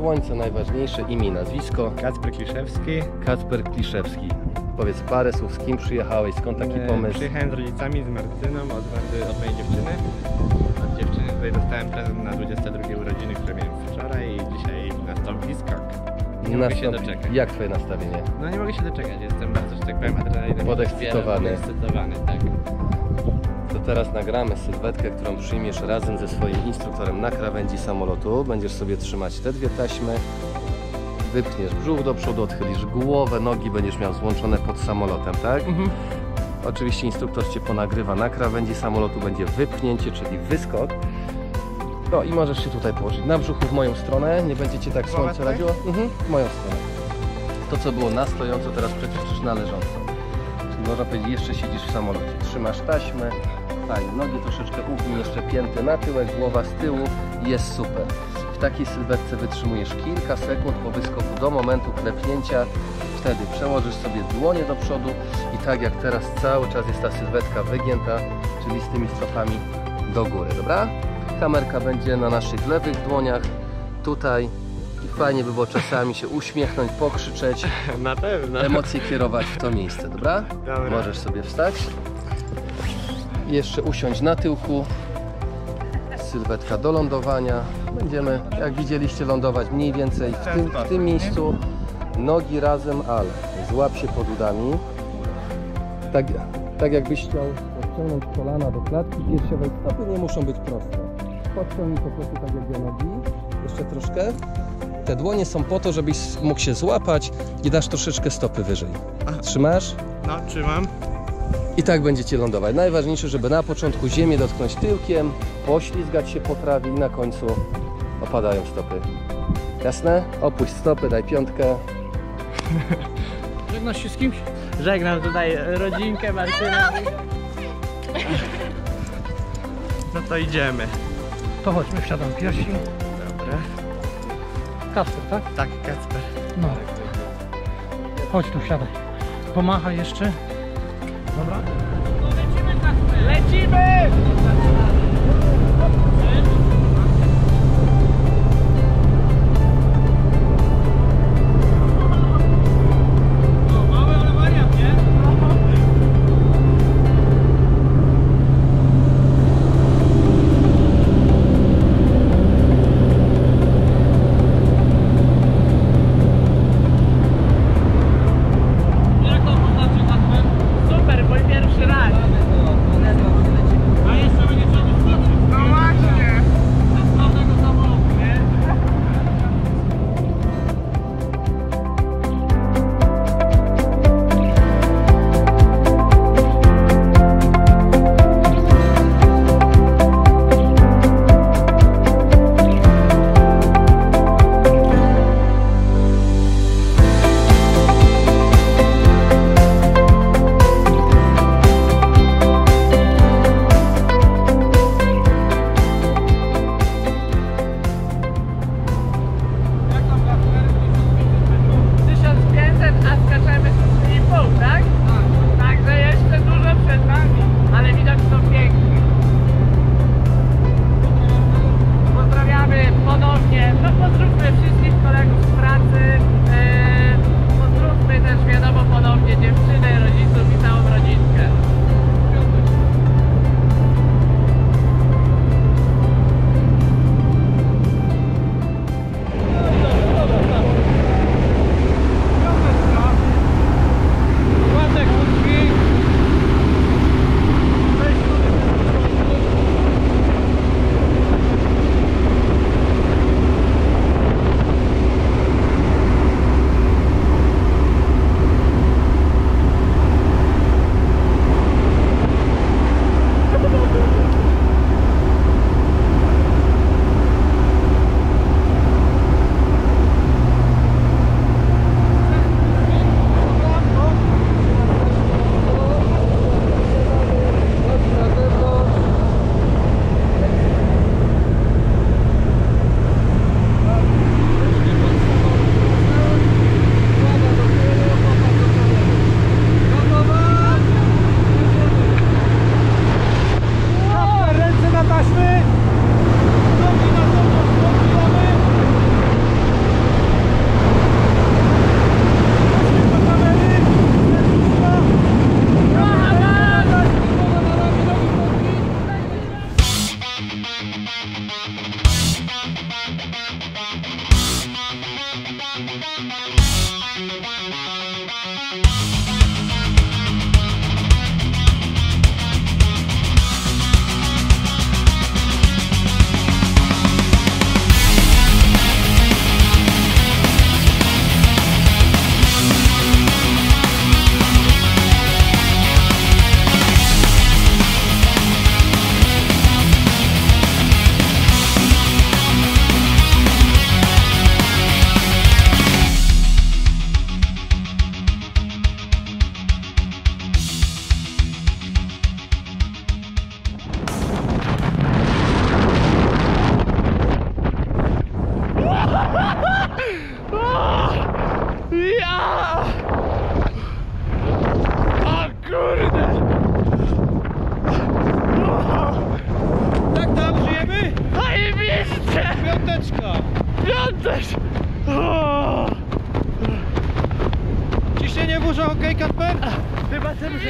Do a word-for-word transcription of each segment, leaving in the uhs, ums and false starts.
słońca najważniejsze imię i nazwisko. Kacper Kliszewski. Kacper Kliszewski. Powiedz parę słów, z kim przyjechałeś, skąd taki e, pomysł? Przyjechałem z rodzicami, z Martyną, od, od mojej dziewczyny. Od dziewczyny tutaj dostałem prezent na dwudzieste drugie urodziny, które miałem wczoraj i dzisiaj nastąpi skok. Nie mogę się doczekać. Jak twoje nastawienie? No nie mogę się doczekać, jestem bardzo, że tak powiem, adrenalinem. Podekscytowany. Podekscytowany, tak. To teraz nagramy sylwetkę, którą przyjmiesz razem ze swoim instruktorem na krawędzi samolotu. Będziesz sobie trzymać te dwie taśmy. Wypchniesz brzuch do przodu, odchylisz głowę, nogi będziesz miał złączone pod samolotem, tak? Mhm. Oczywiście instruktor cię ponagrywa na krawędzi samolotu, będzie wypchnięcie, czyli wyskok. No i możesz się tutaj położyć na brzuchu w moją stronę, nie będzie cię tak słońce radziło. Mhm, w moją stronę. To co było na stojąco, teraz przećwiczysz na leżąco. Czyli można powiedzieć, jeszcze siedzisz w samolocie. Trzymasz taśmę, fajnie, nogi troszeczkę ugnij, jeszcze pięty na tyłek, głowa z tyłu, jest super. W takiej sylwetce wytrzymujesz kilka sekund po wyskoku do momentu klepnięcia. Wtedy przełożysz sobie dłonie do przodu i tak jak teraz cały czas jest ta sylwetka wygięta, czyli z tymi stopami do góry, dobra? Kamerka będzie na naszych lewych dłoniach, tutaj i fajnie by było czasami się uśmiechnąć, pokrzyczeć, na pewno. Emocje kierować w to miejsce, dobra? Dobra. Możesz sobie wstać. I jeszcze usiąść na tyłku. Sylwetka do lądowania. Będziemy, jak widzieliście, lądować mniej więcej w tym, w tym miejscu. Nogi razem, ale złap się pod udami. Tak, tak jakbyś chciał podciągnąć kolana do klatki piersiowej. Stopy nie muszą być proste. Podciągnij po prostu tak jak do nogi. Jeszcze troszkę. Te dłonie są po to, żebyś mógł się złapać i dasz troszeczkę stopy wyżej. Trzymasz? No, trzymam. I tak będziecie lądować. Najważniejsze, żeby na początku ziemię dotknąć tyłkiem, poślizgać się po trawie i na końcu opadają stopy. Jasne? Opuść stopy, daj piątkę. Żegnasz się z kimś? Żegnam tutaj rodzinkę Martynę. No to idziemy. To chodźmy, wsiadam pierwsi. Dobra. Kacper, tak? Tak, Kacper. No. Chodź tu, wsiadaj. Pomachaj jeszcze. Dobra. No lecimy, Kacper! Lecimy! Super, mój pierwszy raz.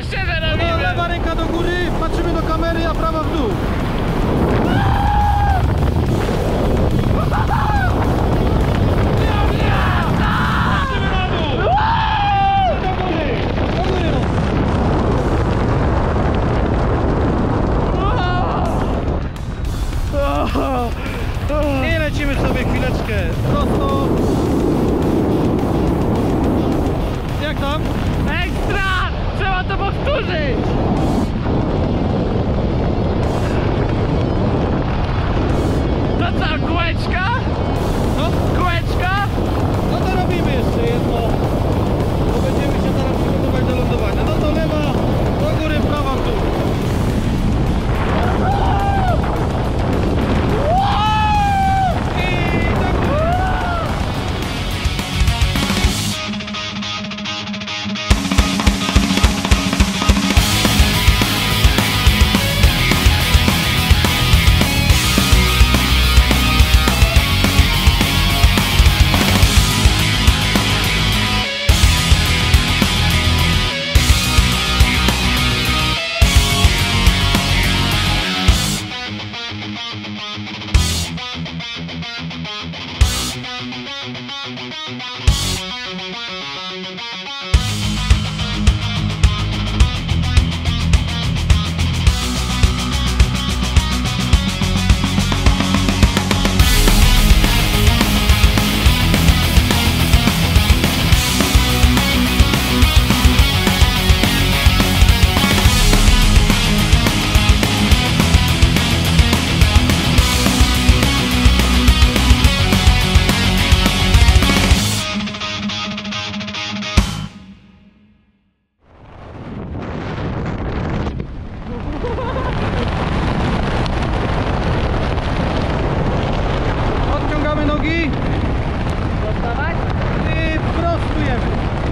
szczerze No, robimy. lewa ręka do góry, patrzymy do kamery, a prawa w dół. I lecimy sobie chwileczkę prosto. Jak tam? Ekstra! Trzeba to powtórzyć! To co, kółeczka? No, Kółeczka? no to robimy jeszcze jedno. Bo będziemy się zaraz przygotować do lądowania. No to lewa do góry, prawa w dół. I do góry. Odciągamy nogi i prostujemy.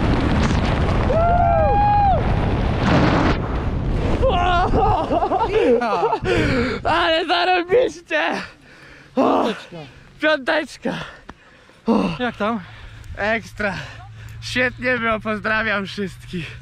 Ale zarobiście! Piąteczka. Piąteczka! Jak tam? Ekstra! Świetnie było, pozdrawiam wszystkich.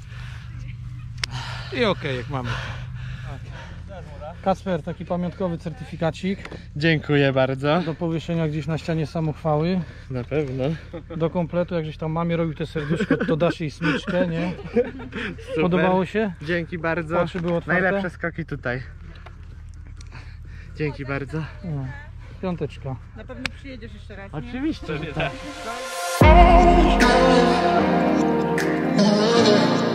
I okej, jak mamy. Kacper, taki pamiątkowy certyfikacik Dziękuję bardzo. do powieszenia gdzieś na ścianie samochwały. Na pewno. Do kompletu, jak gdzieś tam mamie robił te serduszko, to dasz jej smyczkę, nie? Super. Podobało się? Dzięki bardzo. Oczy były otwarte? Najlepsze skoki tutaj. Dzięki bardzo. No. Piąteczka. Na pewno przyjedziesz jeszcze raz, nie? Oczywiście, że tak. Oh,